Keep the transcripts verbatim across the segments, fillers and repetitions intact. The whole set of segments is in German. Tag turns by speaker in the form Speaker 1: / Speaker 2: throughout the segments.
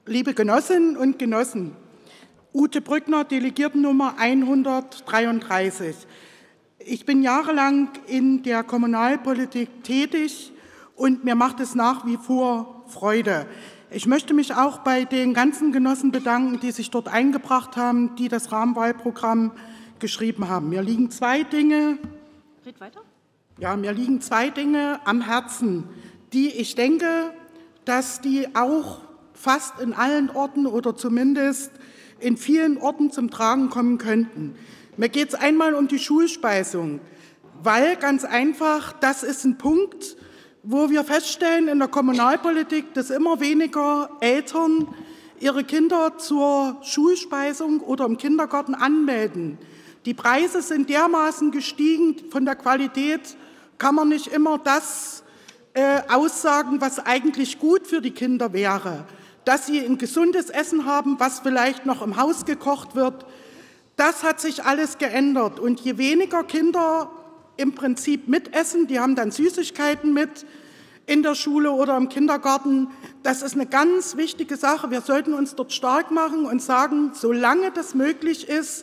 Speaker 1: Liebe Genossinnen und Genossen, Ute Brückner, Delegiertennummer hundertdreiunddreißig. Ich bin jahrelang in der Kommunalpolitik tätig und mir macht es nach wie vor Freude. Ich möchte mich auch bei den ganzen Genossen bedanken, die sich dort eingebracht haben, die das Rahmenwahlprogramm geschrieben haben. Mir liegen zwei Dinge,
Speaker 2: Red weiter.
Speaker 1: Ja, mir liegen zwei Dinge am Herzen, die ich denke, dass die auch fast in allen Orten oder zumindest in vielen Orten zum Tragen kommen könnten. Mir geht es einmal um die Schulspeisung, weil ganz einfach, das ist ein Punkt, wo wir feststellen in der Kommunalpolitik, dass immer weniger Eltern ihre Kinder zur Schulspeisung oder im Kindergarten anmelden. Die Preise sind dermaßen gestiegen, von der Qualität kann man nicht immer das äh, aussagen, was eigentlich gut für die Kinder wäre. Dass sie ein gesundes Essen haben, was vielleicht noch im Haus gekocht wird, das hat sich alles geändert. Und je weniger Kinder im Prinzip mitessen, die haben dann Süßigkeiten mit in der Schule oder im Kindergarten, das ist eine ganz wichtige Sache. Wir sollten uns dort stark machen und sagen, solange das möglich ist,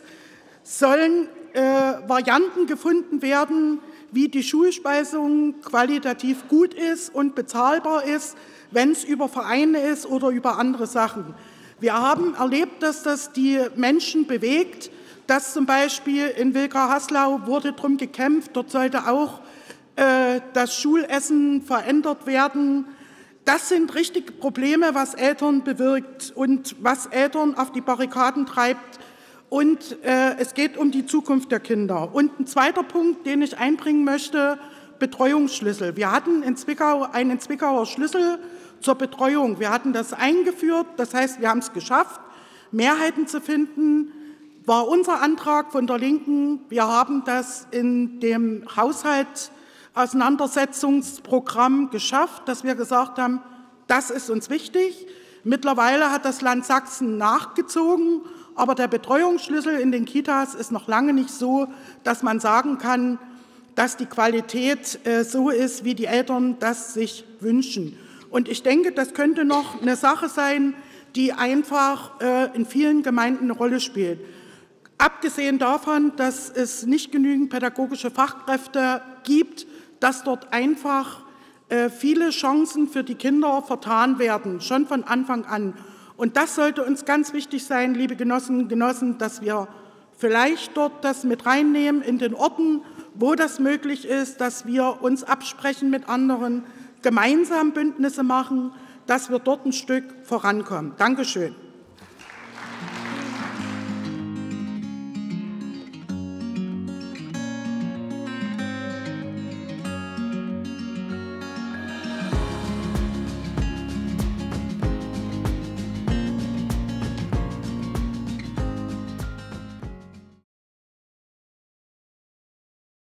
Speaker 1: sollen äh, Varianten gefunden werden, wie die Schulspeisung qualitativ gut ist und bezahlbar ist, wenn es über Vereine ist oder über andere Sachen. Wir haben erlebt, dass das die Menschen bewegt, dass zum Beispiel in Wilka-Haslau wurde darum gekämpft, dort sollte auch äh, das Schulessen verändert werden. Das sind richtige Probleme, was Eltern bewirkt und was Eltern auf die Barrikaden treibt. Und äh, es geht um die Zukunft der Kinder. Und ein zweiter Punkt, den ich einbringen möchte, Betreuungsschlüssel. Wir hatten in Zwickau einen Zwickauer Schlüssel zur Betreuung. Wir hatten das eingeführt, das heißt, wir haben es geschafft, Mehrheiten zu finden. War unser Antrag von der Linken. Wir haben das in dem Haushaltsauseinandersetzungsprogramm geschafft, dass wir gesagt haben, das ist uns wichtig. Mittlerweile hat das Land Sachsen nachgezogen, aber der Betreuungsschlüssel in den Kitas ist noch lange nicht so, dass man sagen kann, dass die Qualität äh, so ist, wie die Eltern das sich wünschen. Und ich denke, das könnte noch eine Sache sein, die einfach äh, in vielen Gemeinden eine Rolle spielt. Abgesehen davon, dass es nicht genügend pädagogische Fachkräfte gibt, dass dort einfach äh, viele Chancen für die Kinder vertan werden, schon von Anfang an. Und das sollte uns ganz wichtig sein, liebe Genossinnen und Genossen, dass wir vielleicht dort das mit reinnehmen in den Orten, wo das möglich ist, dass wir uns absprechen mit anderen, gemeinsam Bündnisse machen, dass wir dort ein Stück vorankommen. Dankeschön.